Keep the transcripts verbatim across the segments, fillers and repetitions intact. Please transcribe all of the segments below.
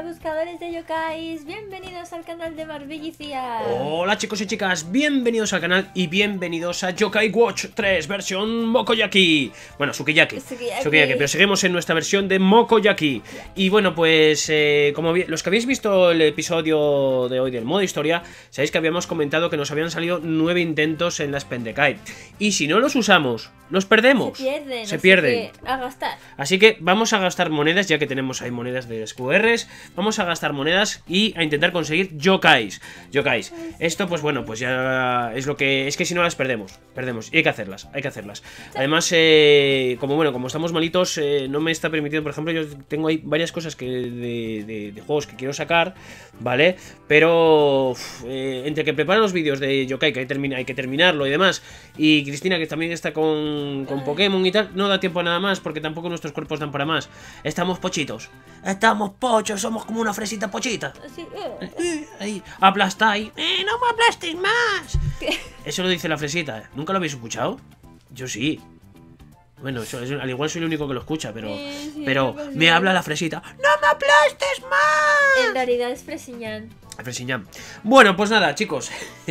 buscadores de yokais, bienvenidos al canal de Marvellicia. Hola chicos y chicas, bienvenidos al canal y bienvenidos a Yokai Watch tres versión Mokoyaki. Bueno, Sukiyaki, Sukiyaki. Sukiyaki, pero seguimos en nuestra versión de Mokoyaki. Y bueno, pues eh, como los que habéis visto el episodio de hoy del modo historia, sabéis que habíamos comentado que nos habían salido nueve intentos en las Pendekai. Y si no los usamos, los perdemos. Se pierden, Se pierden. Que a gastar. Así que vamos a gastar monedas, ya que tenemos ahí monedas de Q Rs. Vamos a gastar monedas y a intentar conseguir yokais. Yokais. Esto, pues bueno, pues ya es lo que... Es que si no las perdemos, perdemos. Y hay que hacerlas, hay que hacerlas. Además, eh, como bueno, como estamos malitos, eh, no me está permitido, por ejemplo, yo tengo ahí varias cosas que de, de, de juegos que quiero sacar, ¿vale? Pero uf, eh, entre que preparo los vídeos de yokai, que hay, termina, hay que terminarlo y demás, y Cristina, que también está con, con Pokémon y tal, no da tiempo a nada más, porque tampoco nuestros cuerpos dan para más. Estamos pochitos. Estamos pochos, somos como una fresita pochita. Así, eh. Eh, ahí, aplastáis. ¡Eh, no me aplastéis más! ¿Qué? Eso lo dice la fresita. ¿Nunca lo habéis escuchado? Yo sí. Bueno, eso, eso, al igual soy el único que lo escucha, pero... Sí, sí, pero pues me sí. habla la fresita. ¡No me aplastes más! En realidad es Fresiñán. Fresiñán. Bueno, pues nada, chicos.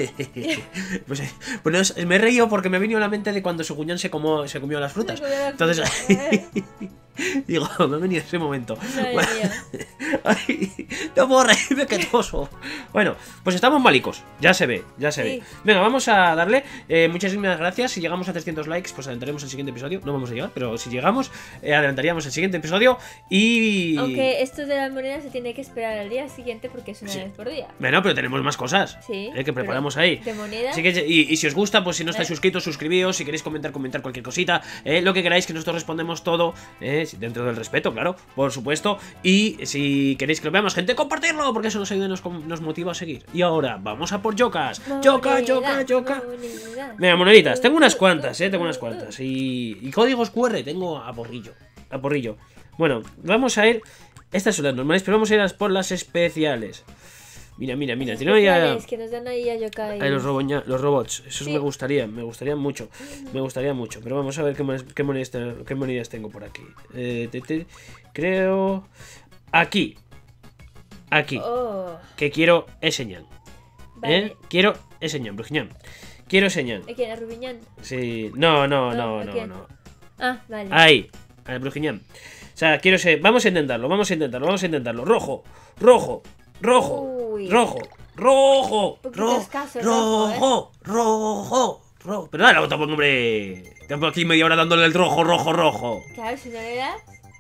pues, eh, pues me he reído porque me ha venido a la mente de cuando su cuñán se comió, se comió las frutas. Se comió las Entonces... frutas. Digo, me ha venido ese momento. Madre Bueno, mía. ay, no puedo reírme, que toso. Bueno, pues estamos malicos. Ya se ve, ya se Sí. ve. Venga, vamos a darle. eh, Muchísimas gracias. Si llegamos a trescientos likes, pues adelantaremos el siguiente episodio. No vamos a llegar, pero si llegamos, eh, adelantaríamos el siguiente episodio. Y... Aunque esto de las monedas se tiene que esperar al día siguiente porque es una Sí. vez por día. Bueno, pero tenemos más cosas. Sí. eh, que pero preparamos ahí. De monedas. Así que, y, y si os gusta, pues si no estáis Vale. suscritos, suscribíos. Si queréis comentar, comentar cualquier cosita. eh, Lo que queráis, que nosotros respondemos todo. eh, Dentro del respeto, claro, por supuesto. Y si queréis que lo veamos, gente, compartirlo, porque eso nos ayuda y nos, nos motiva a seguir. Y ahora, vamos a por yokas. Yoka, yoka, yoka. Moneda. Mira, moneditas, tengo unas cuantas, eh, tengo unas cuantas. Y, y códigos Q R tengo a porrillo. A porrillo. Bueno, vamos a ir. Estas son las normales, pero vamos a ir a por las especiales. Mira, mira, mira, tiene ya. Especiales que nos dan ahí a yokai. Ay, los, roboña- los robots, esos Sí. me gustarían, me gustarían mucho, me gustaría mucho, pero vamos a ver qué, monedas, qué, monedas, te- qué monedas tengo por aquí. Eh, te- te- creo... Aquí, aquí, Oh, que quiero enseñar, vale. ¿eh? Quiero enseñar, Brujiñán, quiero enseñar. ¿A quién? ¿A Rubiñán? Sí, no, no, No, no, ¿a no, quién? no. Ah, vale. Ahí, al Brujiñán. O sea, quiero ser, vamos a intentarlo, vamos a intentarlo, vamos a intentarlo. Rojo, rojo, rojo, Uy. rojo, rojo, Poquito rojo, escaso el rojo, ¿eh? rojo, rojo, rojo. Pero dale, otro hombre. Tengo aquí media hora dándole el rojo, rojo, rojo. Claro, si no le das.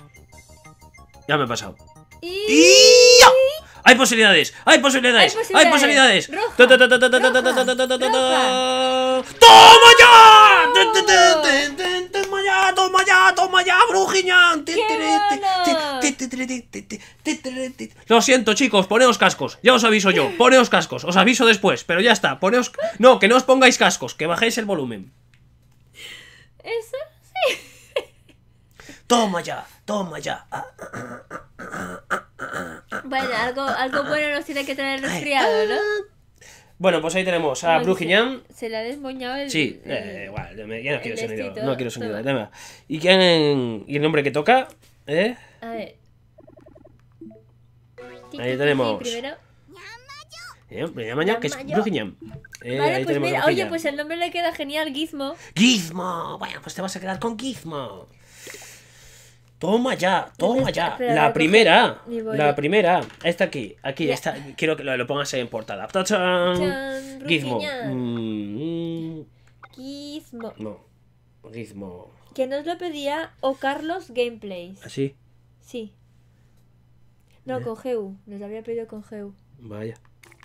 Ya me he pasado. Y... ¡Y ya! ¡Hay posibilidades! ¡Hay posibilidades! Hay ¡Hay posibilidades! posibilidades. Ta, ta, ta, ta, ta, ta, ta, ta, ta, ta, ta, ta, ta. ¡Toma ya! Te, te, te, te, te, ¡Toma ya! ¡Toma ya! ¡Toma ya, Brujiñán! Te, ¡Qué te, te, mono! te, te, te, te, te, te, te, te, te. Lo siento, chicos, poneos cascos. Ya os aviso yo. Poneos cascos. Os aviso después, pero ya está. Poneos... No, que no os pongáis cascos, que bajéis el volumen. Eso. Toma ya, toma ya. Ah, Bueno, algo, algo bueno nos tiene que traer el resfriado, ¿no? Bueno, pues ahí tenemos a Bueno, Brujiñán. Se, se le ha desmoñado el... Sí, el- eh, igual, ya me- ya no quiero el sonido, vestido, no quiero sonido, toma. dame. ¿Y quién? ¿Y el nombre que toca? ¿Eh? A ver. Ti, Ahí ti, ti, tenemos. Primero. Eh, Me llama ya, que es Yamayo. Brujiñán. Eh, Vale, ahí pues tenemos mira, Brujiñán. oye, pues el nombre le queda genial, Gizmo. Gizmo, bueno, pues te vas a quedar con Gizmo. Toma ya, toma ya. Espera, voy La a primera, coger mi boli. la primera. Esta aquí, aquí, Ya. esta. Quiero que lo, lo pongas ahí en portada. ¡Tachán! Chan, Gizmo. Brujiñán. Mm, mm, Gizmo. no, Gizmo. Que nos lo pedía O Carlos Gameplays. Así, Sí. No, con G U. Nos lo había pedido con G U. vaya.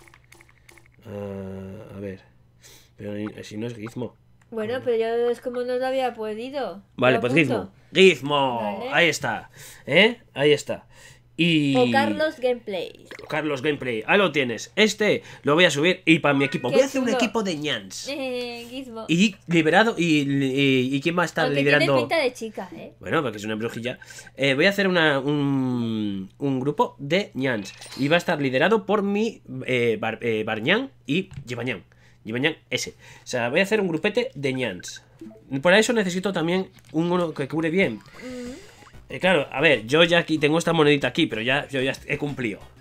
Ah, a ver. Pero ni- si no es Gizmo. Bueno, pero yo es como nos lo había pedido. Vale, Lo pues apunto. Gizmo. Gizmo. Vale. Ahí está. ¿Eh? Ahí está. Y... O Carlos Gameplays. Carlos Gameplay. Ahí lo tienes. Este lo voy a subir y para mi equipo. Qué Voy a hacer un chulo. equipo de ñans. Eh, Gizmo. Y liberado. Y, y, y quién va a estar Aunque liderando. tiene pinta de chica, ¿eh? Bueno, porque es una brujilla. Eh, voy a hacer una, un, un grupo de ñans. Y va a estar liderado por mi eh, bar, eh, Barñán y Jibañán. Jibañán ese. O sea, voy a hacer un grupete de ñans. Para eso necesito también uno que cure bien. Mm. Eh, claro, a ver, yo ya aquí tengo esta monedita aquí, pero ya yo ya he cumplido.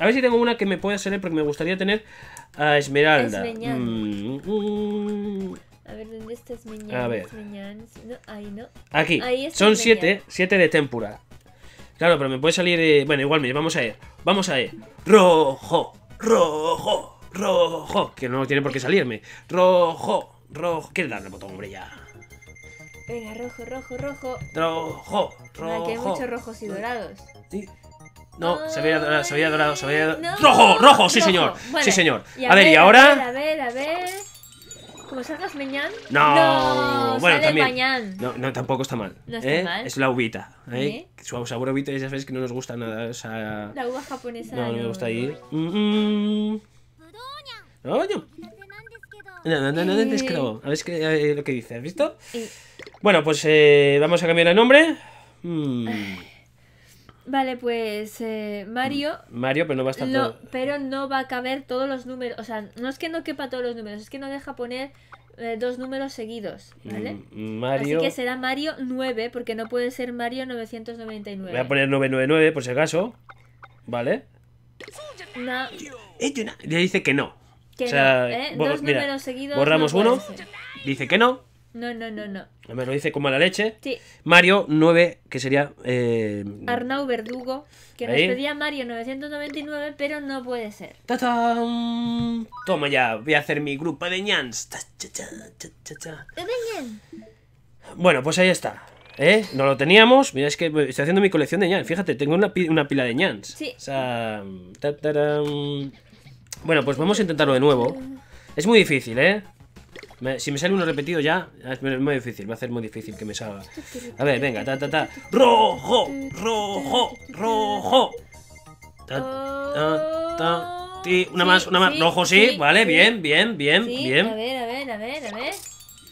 A ver si tengo una que me pueda salir, porque me gustaría tener a Esmeralda. Esmeñán. Mm, mm. A ver, ¿dónde está Esmeñán? A ver. Esmeñán. No, ahí no. Aquí. Ahí está Son Esmeñán. siete, siete de tempura. Claro, pero me puede salir... eh, Bueno, igual, mira, vamos a ver. Vamos a ver. Rojo, rojo, rojo. Que no tiene por qué salirme. Rojo, rojo. ¿Quieres darle al botón, hombre, ya? Venga, rojo, rojo, rojo. Rojo, Ah, que hay rojo. muchos rojos y dorados. Sí. No, se había dorado, se había dorado, se había... No, ¡Rojo, rojo! Sí, rojo. señor. Vale. Sí, señor. Y A ver, ¿y A ahora? ver, a ver, a ver. ¿Cómo salgas Meñán? No, No, bueno, sale también. Pañán. No, no, tampoco está mal. No está ¿eh? mal. Es la uvita. ¿eh? ¿Eh? Su sabor a uvita, ya sabéis que no nos gusta nada. O sea... La uva japonesa. No, no me gusta ir. Mm, mm. No, yo. No, no, no, no, es que no. A ver es que, eh, lo que dice, ¿has visto? Y- Bueno, pues eh, vamos a cambiar el nombre. Mm, Vale, pues eh, Mario. Mario, pero no va a estar Lo- todo. pero no va a caber todos los números. O sea, no es que no quepa todos los números, es que no deja poner eh, dos números seguidos, ¿vale? Mm, Mario. Así que será Mario nueve, porque no puede ser Mario novecientos noventa y nueve. Voy a poner nueve nueve nueve por si acaso. ¿Vale? No, Le dice que no. que O sea, no, ¿eh? bo- Dos mira, números seguidos. borramos no puede uno. ser. Dice que no. No, no, no, no. Me lo dice como a la leche. Sí, Mario nueve, que sería. Eh, Arnau Verdugo, que nos Ahí. pedía Mario novecientos noventa y nueve, pero no puede ser. ¡Tatán! Toma ya, voy a hacer mi grupo de ñans. Ta, cha, cha, cha, cha, cha. Bueno, pues ahí está. ¿Eh? No lo teníamos. Mira, es que estoy haciendo mi colección de ñans. Fíjate, tengo una, pi- una pila de ñans. Sí. O sea. Ta, tarán. Bueno, pues vamos a intentarlo de nuevo. Es muy difícil, ¿eh? Me- si me sale uno repetido ya, es muy difícil. Va a ser muy difícil que me salga. A ver, venga, ta, ta, ta. Rojo, rojo, rojo. Ta, ta, ta, ti. Una Sí, más, una más. sí, Rojo, sí. sí, Vale, sí. bien, bien, bien, Sí, bien. a ver, a ver, a ver, a ver.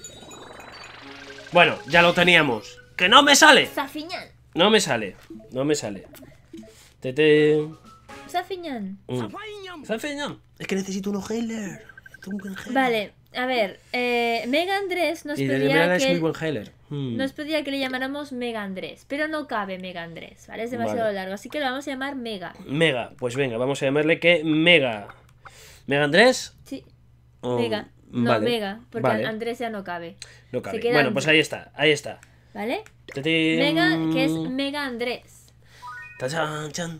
Bueno, ya lo teníamos. ¡Que no me sale! Safiñán. No me sale. No me sale. Tete. Safiñán. Mm. Zafeña. Es que necesito un healer. Un buen healer. Vale, a ver. Eh, Mega Andrés nos Y de pedía verdad es muy que buen healer. Mm. nos pedía que le llamáramos Mega Andrés, pero no cabe Mega Andrés, ¿vale? Es demasiado Vale. largo, así que lo vamos a llamar Mega. Mega. Pues venga, vamos a llamarle que Mega. ¿Mega Andrés? Sí, O- Mega. No, vale, Mega, porque vale. Andrés ya no cabe. No cabe. queda Bueno, Andrés. pues ahí está, ahí está. ¿Vale? Tete. Mega, que es Mm. Mega Andrés. Tachan, chan.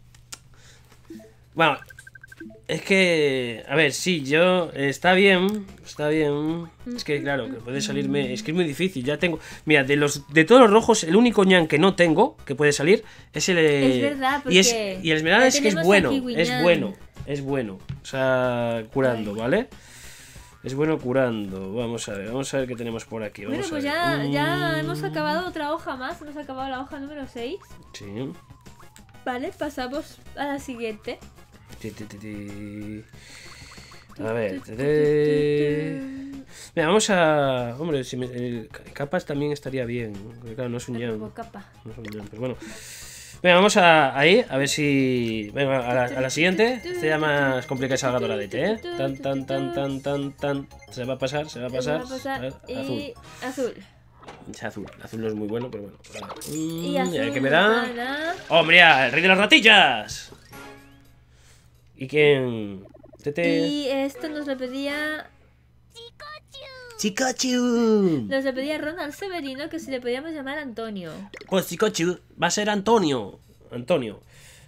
Bueno, es que, a ver, sí, yo, está bien, está bien. Es que, claro, que puede salirme, es que es muy difícil, ya tengo. Mira, de los de todos los rojos, el único ñan que no tengo, que puede salir, es el... Es verdad, y, es, porque y el esmeralda ya es que es tenemos bueno, aquí Guiñán. es bueno, es bueno. O sea, curando, ¿vale? Es bueno curando. Vamos a ver, vamos a ver qué tenemos por aquí. Bueno, Vamos pues a ya, ver. ya Mm, hemos acabado otra hoja más. Hemos acabado la hoja número seis. Sí. Vale, pasamos a la siguiente. Ti, ti, ti, ti. A ver. ti, ti. Mira, vamos a. Hombre, si me, el capas también estaría bien. Porque claro, no es un La ñan. nueva capa. No es un ñan, pues bueno. Venga, vamos a ahí, a ver si. Venga, a la, a la siguiente. Esta ya más complicada esa doradete, ¿eh? Tan, tan, tan, tan, tan, tan. Se va a pasar, se va a pasar. Vamos a pasar. A- Azul. Y azul. Es azul. Azul no es muy bueno, pero bueno. Y Mm, azul. y a ver qué me da. gana. ¡Oh, mira! ¡El rey de las ratillas! ¿Y quién? Tete. Y esto nos lo pedía. ¡Chikachu! Nos lo pedía Ronald Severino, que si le podíamos llamar Antonio. Pues Chikachu va a ser Antonio. Antonio.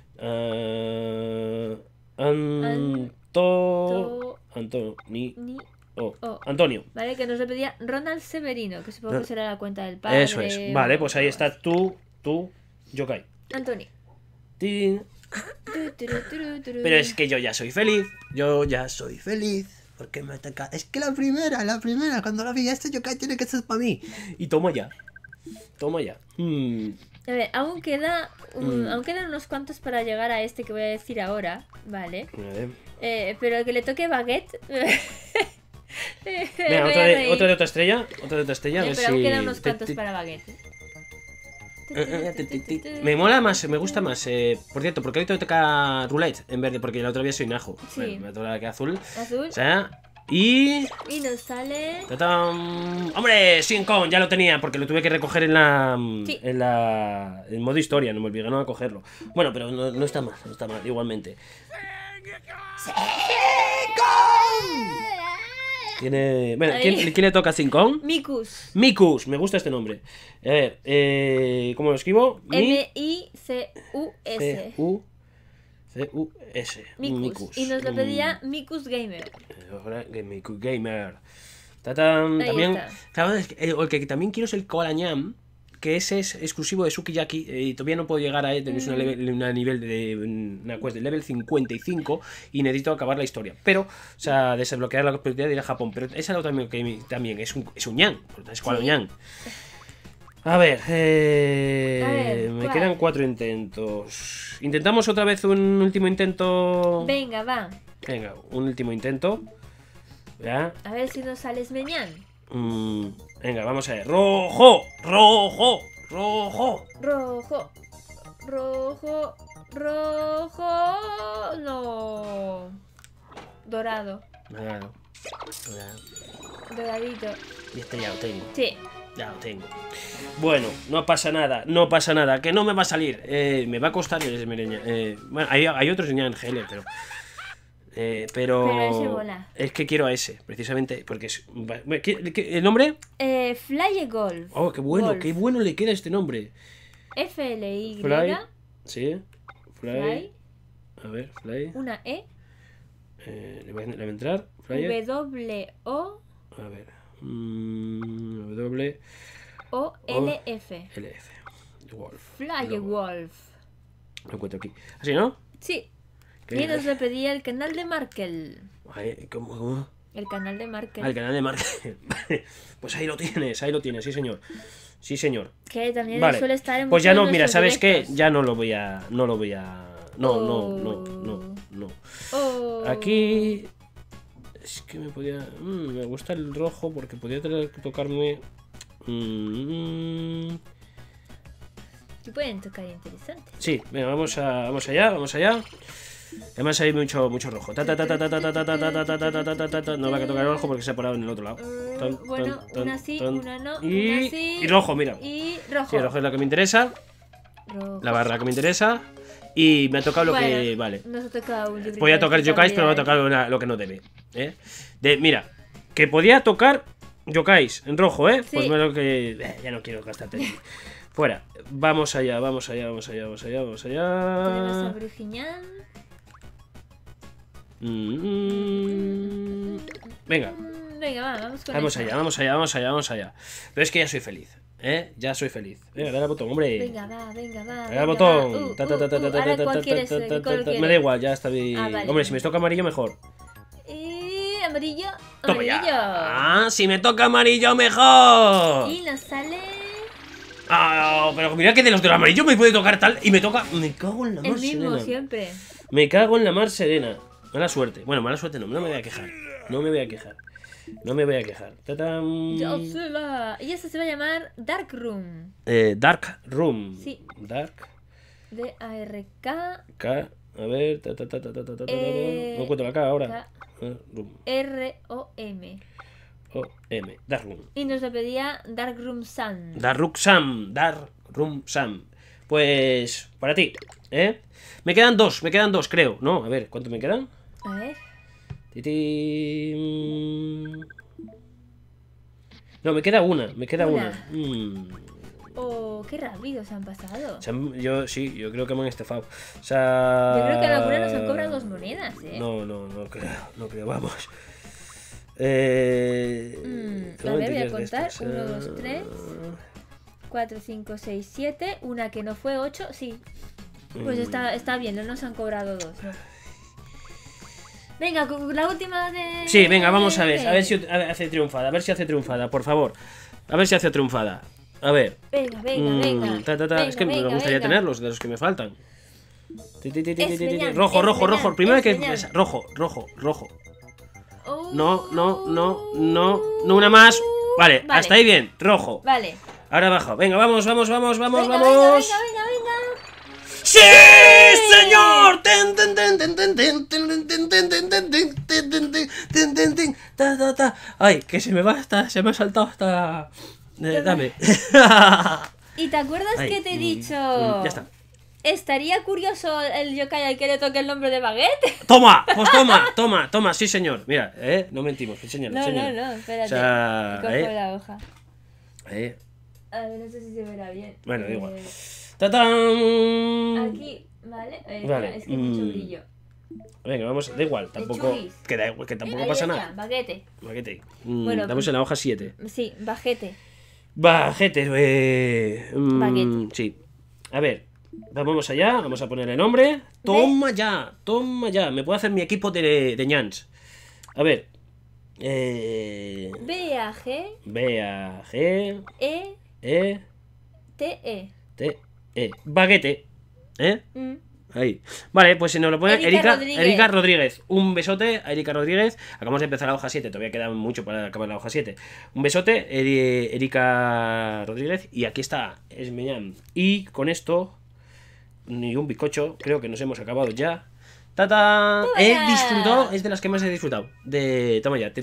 Ah, Anto. To- Antonio. Ni. Ni. Oh. Oh. Antonio. Vale, que nos lo pedía Ronald Severino, que supongo No. que será la cuenta del padre. Eso es. Vale, o- pues ahí está tú, tú, Yokai. Antonio. Tin. Tu, turu, turu, turu. Pero es que yo ya soy feliz. Yo ya soy feliz. Porque me toca. Es que la primera, la primera, cuando la vi, este Yokai tiene que ser para mí. Y toma ya. Toma ya. Mm. A ver, aún queda un- Mm. aún quedan unos cuantos para llegar a este que voy a decir ahora, ¿vale? A ver. Eh, pero que le toque baguette. Venga, otra de, otra de otra estrella. Otra de otra estrella. A ver pero aún si. quedan unos te- cuantos te- para baguette. Eh, eh, ti, ti, ti. Me mola más, me gusta más. Eh, por cierto, porque hoy te toca roulette en verde, porque la otra vez soy najo. Sí. Bueno, me toca que azul. Azul. O sea, Y... Y nos sale... ¡Tatán! ¡Hombre! Sin Kong, ya lo tenía, porque lo tuve que recoger en la... Sí. En la... En modo historia, no me obligaron a cogerlo. Bueno, pero no, no está mal, no está mal, igualmente. Tiene... Bueno, ¿quién, ¿quién le toca a Sin Kong? Mikus. Mikus, me gusta este nombre. A ver, eh, ¿cómo lo escribo? M I C U S. C U C U S. Mikus. Y nos lo pedía Mikus Gamer. Mikus Gamer. Tatán, Ahí también, está. claro, es que el, el que también quiero es el Koala-ñam, que ese es exclusivo de Sukiyaki, eh, y todavía no puedo llegar a él, tenéis una, level, una nivel de una quest de level cincuenta y cinco y necesito acabar la historia. Pero, o sea, desbloquear la oportunidad de ir a Japón. Pero es algo también que también es un, es un ñam, es Koala-ñam. A ver, eh, A ver, me ¿cuál? quedan cuatro intentos. ¿Intentamos otra vez un último intento? Venga, va. Venga, un último intento. ¿Ya? A ver si nos sales meñán. Mm, venga, vamos a ver. ¡Rojo! ¡Rojo! ¡Rojo! Rojo. Rojo. Rojo. No. Dorado. Dorado. Dorado. Doradito. Y este ya lo tengo. Sí. Ya lo tengo. Bueno, no pasa nada, no pasa nada. Que no me va a salir. Eh, me va a costar el esmereña. Eh, bueno, hay, hay otros en G L, pero... Eh, pero... Pero ese mola. Es que quiero a ese, precisamente, porque es... ¿Qué, qué, ¿El nombre? Eh, Fly Golf. Oh, qué bueno, Golf. qué bueno le queda este nombre. F L Y. Fly. Sí. Fly. Fly. A ver, Fly. Una E. Eh, ¿le, va, ¿Le va a entrar? Flyer. W O A ver. Mm, w O L F. L F. Wolf. Fly Luego, Wolf. Lo encuentro aquí. ¿Así, no? Sí. ¿Qué? Y nos lo pedía el canal de Markel. Ay, ¿cómo, cómo? El canal de Markel. Al canal de Mark. Pues ahí lo tienes, ahí lo tienes, sí señor. Sí señor. Que también Vale. suele estar en Pues ya muchos no, de mira, nuestros ¿sabes qué? directos. Ya no lo voy a. No lo voy a. No, Oh. no, no, no, no. Oh. Aquí. Es que me podía. Mm, me gusta el rojo porque podía tener que tocarme. Mm, Que pueden tocar interesante. sí, venga, vamos a. Vamos allá, vamos allá. Además hay mucho, mucho rojo. Ta, ta, ta, ta, ta, ta, ta, ta, ta, ta, ta, ta, ta, ta, ta, ta, ta. No va a tocar el rojo porque se ha parado en el otro lado. Uh, Tan, bueno, tan, tan, una sí, tan. una no, Y, una sí. y rojo, mira. Y rojo. Sí, el rojo es la que me interesa. Rojo. La barra que me interesa. Y me ha tocado lo Bueno, que. Vale. Nos ha tocado un librito Podía de tocar yokais, pero me ha tocado una- lo que no debe. ¿eh? De, mira, que podía tocar yokais en rojo, ¿eh? Sí. Pues me lo que. eh, ya no quiero gastarte. Fuera. Vamos allá, vamos allá, vamos allá, vamos allá, vamos Tenemos a allá. Brujiñán. Mm, venga, Mm, Venga, va, vamos con vamos eso. allá, vamos allá, vamos allá, vamos allá. Pero es que ya soy feliz, ¿eh? Ya soy feliz. Venga, dale al botón, hombre. Venga, va, venga, va. Dale venga, al botón. va. Uh, Ta, ta, ta, ta, uh, uh, ta, ta, ahora, ta, ¿cuál ta, quieres? ta, ¿Qué ta, color ta, ta. quieres? Me da igual, ya está bien. Ah, vale. Hombre, si me toca amarillo, mejor. Y amarillo. Toma Amarillo. ya. Ah, si me toca amarillo, mejor. Y nos sale Ah, pero mira que de los de amarillo me puede tocar tal y me toca. Me cago en la el mar mismo serena. siempre. Me cago en la mar serena. Mala suerte. Bueno, mala suerte no, no me voy a quejar. No me voy a quejar. No me voy a quejar. ¡Tatán! Yo se la... Y esta se va a llamar Dark Room. Eh, Dark Room. Sí. Dark. D A R K K. A ver. Ta, ta, ta, ta, ta, ta, ta, ta, Eh, no encuentro la K ahora. K. Ah, Room. R O M. O M. Dark Room. Y nos lo pedía Dark Room Sun. Dark Sam. Dark Room Sam. Pues. Para ti. ¿Eh? Me quedan dos. Me quedan dos, creo. No, a ver, ¿cuántos me quedan? A ver. Titi... No, me queda una, me queda Una. una. Mm. Oh, qué rápido se han pasado. O sea, yo sí, yo creo que me han estafado. O sea... Yo creo que a la locura nos han cobrado dos monedas, ¿eh? No, no, no creo, no creo, vamos. Eh... Mm, ¿qué a ver, voy a tonterías de contar. estas? Uno, dos, tres. cuatro, cinco, seis, siete. Una que no fue ocho, sí. Pues Mm. está, está bien, no nos han cobrado dos, ¿no? Venga, con la última de... Sí, venga, vamos a ver, a ver si hace triunfada, a ver si hace triunfada, por favor. A ver si hace triunfada. A ver. Venga, venga, Mm, venga. ta, ta, ta. Venga, Es que me venga, gustaría venga. tenerlos, de los que me faltan. Ti, ti, ti, ti, ti, ti, ti. Esmeñán, Rojo, rojo, rojo. esmeñán, Primero hay que esmeñán. empezar. Rojo, rojo, rojo. Oh. No, no, no, no. No, una más. Vale, Vale. hasta ahí bien. Rojo. Vale. Ahora abajo. Venga, vamos, vamos, vamos, vamos, Venga, vamos. venga, venga, venga, venga. ¡Sí, señor! Ten, ten, ten, ten, ten, ten, ten, ten, ten, ten, ten, ten, ten, ten, ten, ten, ten, ta, ta, ta. Ay, que se me va hasta, se me ha saltado hasta... Eh, dame. ¿Y te acuerdas Ay, que te he mm, dicho? mm, ya está. Estaría curioso el yokai al que le toque el nombre de Baguette. Toma, pues toma, toma, toma, sí señor. Mira, eh, no mentimos, enséñalo, No, no, enséñalo. no, espérate. O sea, Cojo eh, la hoja. eh. A ver, no sé si se verá bien. Bueno, da Eh, igual. ¡Tatán! Aquí, ¿vale? Eh, Vale, Es que hay mucho mm. brillo. Venga, vamos, da igual, tampoco. chulis. Que, da igual, que tampoco Ahí pasa está, nada. Baguette. Baguete. Mm, Bueno, estamos en la hoja siete. Sí, bajete. Bajete, eh. mm, Baguete. Sí. A ver, vamos allá, vamos a ponerle nombre. Toma ya, toma ya. Me puedo hacer mi equipo de, de ñans. A ver. Eh. B A G B A G E E T E. T E. Baguete. ¿Eh? Mm. Ahí. Vale, pues si nos lo pone Erika Erika Rodríguez. Erika Rodríguez. Un besote a Erika Rodríguez. Acabamos de empezar la hoja siete, todavía queda mucho para acabar la hoja siete. Un besote, Eri- Erika Rodríguez. Y aquí está Esmeñán. Y con esto, ni un bizcocho, creo que nos hemos acabado ya. ¡Tata! Toma He ya. disfrutado, es de las que más he disfrutado. De. Toma ya.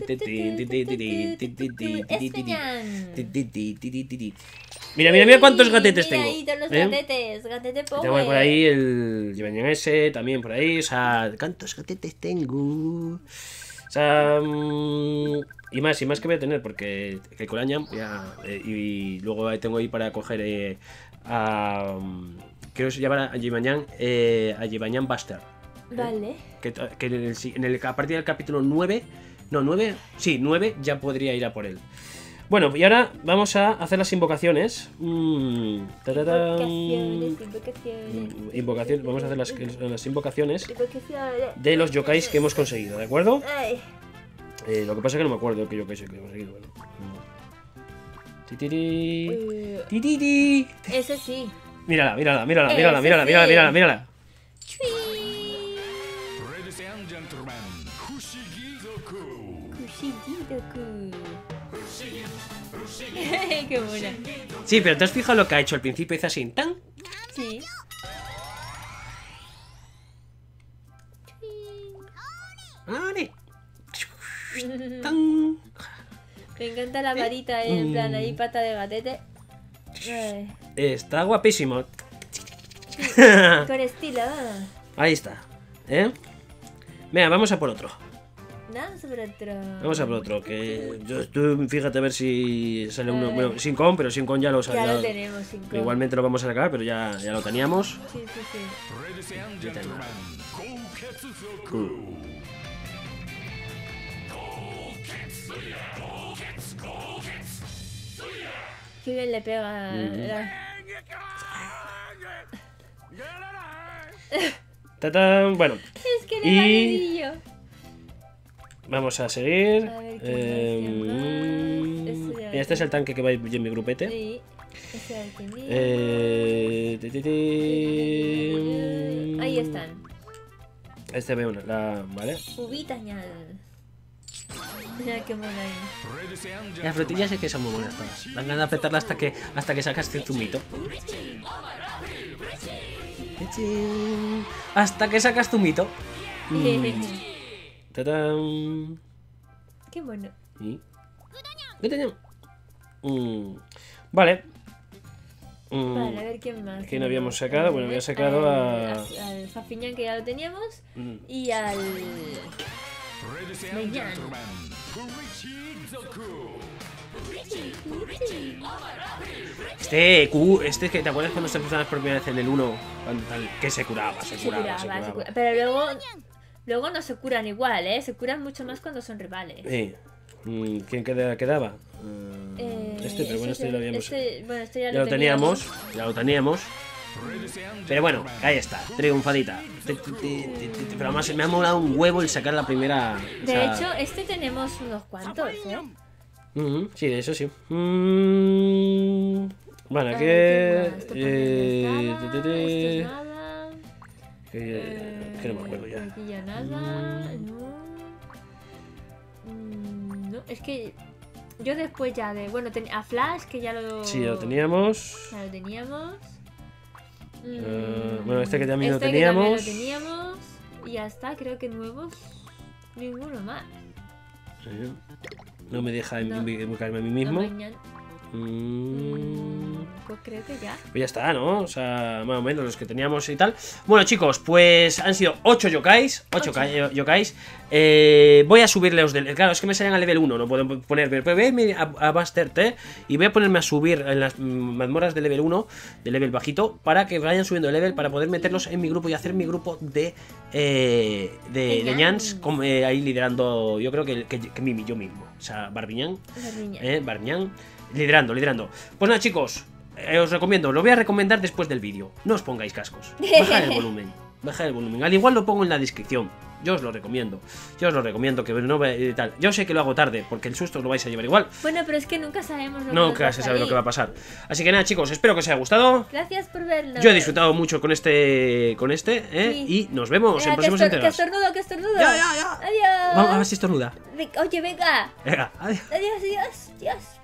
Esmeñán. Mira, mira, mira cuántos gatetes Mira tengo. ahí todos los ¿eh? gatetes. Gatete power. Tengo por ahí el Givenchy ese, también por ahí, o sea, ¿cuántos gatetes tengo? O sea, mm, y más, y más que voy a tener, porque el Colaña, ya, eh, y luego ahí tengo ahí para coger eh, a... um, quiero llevar a Givenchy, eh, a Givenchy Buster. ¿eh? Vale. Que, que en el, en el, a partir del capítulo nueve, no, nueve, sí, nueve ya podría ir a por él. Bueno, y ahora vamos a hacer las invocaciones. Mm, tatatán. Invocaciones, invocaciones. Invocaciones, vamos a hacer las, las invocaciones Invocaciones. de los yokais que hemos conseguido, ¿de acuerdo? Ay. Eh, lo que pasa es que no me acuerdo de qué yokais he conseguido. Bueno. Titiri. Eh, Titiri. Ese sí. Mírala, mírala, mírala, Ese mírala, mírala, sí. mírala, mírala, mírala. Ladies and gentlemen, Fushigi-Doku. Kushigi-doku. Qué buena. Sí, pero ¿te has fijado lo que ha hecho al principio? Hizo así, tan. Sí. Vale. Tan. Me encanta la varita, eh, en plan ahí pata de gatete. Ay. Está guapísimo. Con estilo. Ahí está. ¿Eh? Venga, vamos a por otro. Vamos a por otro. Vamos a por otro. Que yo, tú fíjate a ver si sale uno. Ay. Bueno, sin con, pero sin con ya lo Ya ya- lo tenemos, cinco. Igualmente lo vamos a sacar, pero ya, ya lo teníamos. Sí, sí, sí. Ladies and gentlemen, Gouketsuzoku. Mm. Qué bien le pega. Mm. la- ¡Tatán! Bueno, Es que le Y- va dedillo. vamos a seguir. A ver, ¿qué Eh, más? ¿Qué más? Este ya este es el tanque que va en mi grupete. Sí. Ese es el que mira. Eh, ti, ti, ti. Ahí están. Este veo una, la, ¿vale? Ubitañal. Mira qué mona ahí. Ladies and Las gentlemen, frutillas es que son muy buenas todas. Dan ganas de apretarla hasta que, hasta que sacas el zumito. Hasta que sacas zumito. Mm. ¡Tatán! Qué bueno. Y... ¡Gutañán! Mm. Vale. Mm. Vale, a ver quién más. ¿Quién habíamos tenemos? sacado? Bueno, había sacado a- Al, al Fafiñán, que ya lo teníamos. Mm. Y al. ladies and Mañana. gentlemen, Fuichi-Zoku. Este Q, este que te acuerdas cuando se empezaron por primera vez en el uno, cuando tal, que se curaba, se Se curaba, curaba, se se curaba. cura- Pero luego. Luego no se curan igual, ¿eh? Se curan mucho más cuando son rivales. Sí. Mm, ¿Quién queda- quedaba? Mm, Eh, este, pero bueno, ese este ya lo es el- habíamos. este- bueno, este ya, ya lo teníamos, ya lo teníamos. Pero bueno, ahí está, triunfadita. Ti, ti, ti, ti, ti, Pero además me ha molado un huevo el sacar la primera. o De sea, hecho, este tenemos unos cuantos, ¿eh? ujú, sí, de eso sí. Mm, bueno, A aquí. ver, ¿qué más? Esto Eh, también ti, estaba, ti, ti. esto es nada. Que, que no me acuerdo Eh, ya. Aquí ya nada, no. Mm, no, es que yo después ya de. Bueno, ten- a Flash, que ya lo. Sí, ya lo teníamos. Ya lo teníamos. Eh, bueno, este que también este lo que también teníamos. lo teníamos. Y ya está, creo que nuevos. Ninguno más. Eh, No me deja No. invocarme a mí No, mismo. mañana. Mm. Pues creo que ya. Pues ya está, ¿no? O sea, más o menos los que teníamos y tal. Bueno, chicos, pues han sido ocho yokais. ocho Ocho. yokais. Eh, voy a subirles del. Claro, es que me salen a level uno, no puedo ponerme. Pero voy a irme a, a Buster T y voy a ponerme a subir en las mm, mazmorras de level uno, de level bajito, para que vayan subiendo de level, para poder meterlos en mi grupo y hacer mi grupo de. Eh, de, De de ñans. ñans, como, eh, ahí liderando. Yo creo que, que, que Mimi, yo mismo. O sea, Barbiñán. La niña. Eh, Barbiñán. Liderando, liderando. Pues nada, chicos. Eh, os recomiendo, lo voy a recomendar después del vídeo. No os pongáis cascos. Bajad el volumen. Bajad el volumen. Al igual lo pongo en la descripción. Yo os lo recomiendo. Yo os lo recomiendo que no ve- tal. Yo sé que lo hago tarde, porque el susto lo vais a llevar igual. Bueno, pero es que nunca sabemos lo que nos va Nunca a se sabe lo salir. que va a pasar. Así que nada, chicos, espero que os haya gustado. Gracias por verlo. Yo he disfrutado mucho con este. Con este, ¿eh? Sí. Y nos vemos Venga, en que, próximas estor- que entregas. estornudo, que estornudo. Ya, ya, ya. Adiós. Vamos a ver si estornuda. Ve- Oye, venga. Venga, adiós. Adiós, adiós, adiós.